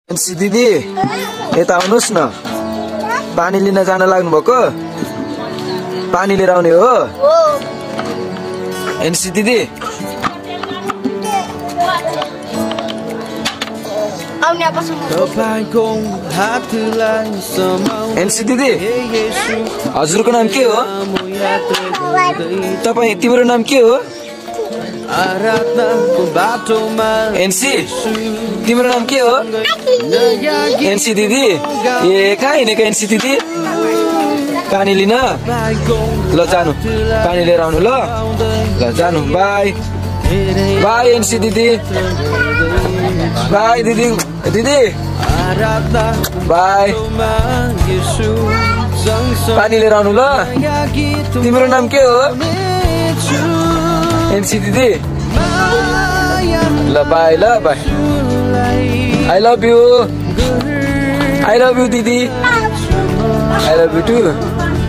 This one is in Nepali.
एनसी दिदी यता आउनुस् न पानी लिन जान लाग्नु भएको पानी लिएर आउने हो एनसी दिदी एनसी दिदी हजुरको नाम के हो तपाई तिम्रो नाम के हो एनसी तिम्रो नाम के हो एनसी दिदी ए कहाँ हिँडेको एनसी दिदी पानी लिन ल जानु पानी लिएर आउनु ल जानु बाई बाई एनसी दिदी बाई दिदी दिदी बाई पानी लिएर आउनु ल तिम्रो नाम के हो एनसी दिदी ल बाई आई लभ यू दिदी आई लभ यू टू